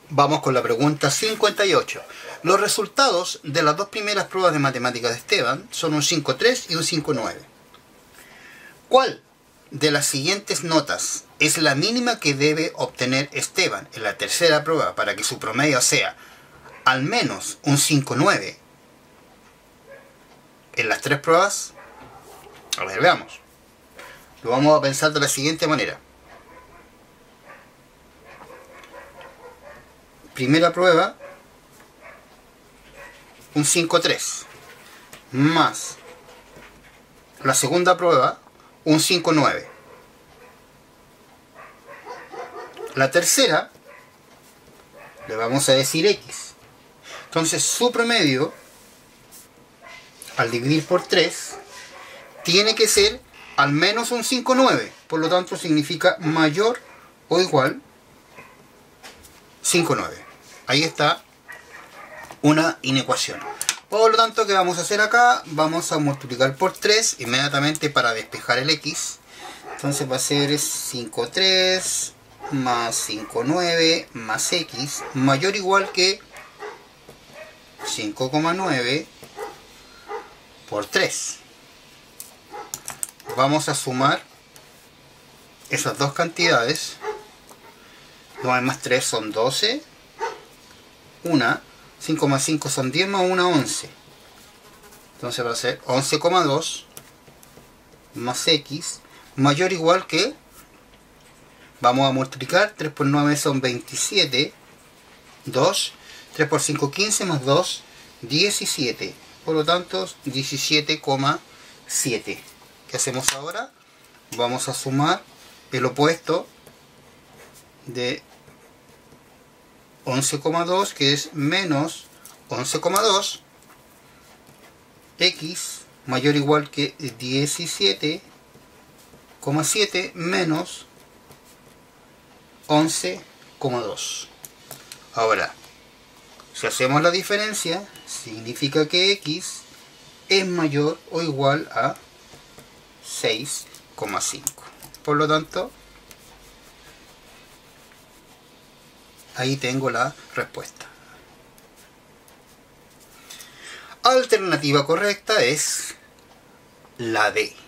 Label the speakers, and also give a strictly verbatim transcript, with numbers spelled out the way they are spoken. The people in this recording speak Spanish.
Speaker 1: Vamos con la pregunta cincuenta y ocho. Los resultados de las dos primeras pruebas de matemáticas de Esteban son un cinco punto tres y un cinco punto nueve. ¿Cuál de las siguientes notas es la mínima que debe obtener Esteban en la tercera prueba para que su promedio sea al menos un cinco punto nueve en las tres pruebas? A ver, veamos. Lo vamos a pensar de la siguiente manera. Primera prueba, un cinco punto tres, más la segunda prueba, un cinco punto nueve. La tercera le vamos a decir X. Entonces su promedio, al dividir por tres, tiene que ser al menos un cinco punto nueve. Por lo tanto significa mayor o igual cinco punto nueve. Ahí está una inecuación. Por lo tanto, ¿qué vamos a hacer acá? Vamos a multiplicar por tres inmediatamente para despejar el X. Entonces va a ser cinco punto tres más cinco punto nueve más X mayor o igual que cinco coma nueve por tres. Vamos a sumar esas dos cantidades. nueve más tres son doce. uno. cinco más cinco son diez más uno, once. Entonces va a ser once coma dos más X mayor o igual que, vamos a multiplicar, tres por nueve son veintisiete, dos, tres por cinco, quince más dos, diecisiete. Por lo tanto, diecisiete coma siete. ¿Qué hacemos ahora? Vamos a sumar el opuesto de once coma dos, que es menos once coma dos, X mayor o igual que diecisiete coma siete menos once coma dos. Ahora, si hacemos la diferencia, significa que X es mayor o igual a seis coma cinco. Por lo tanto, ahí tengo la respuesta. Alternativa correcta es la D.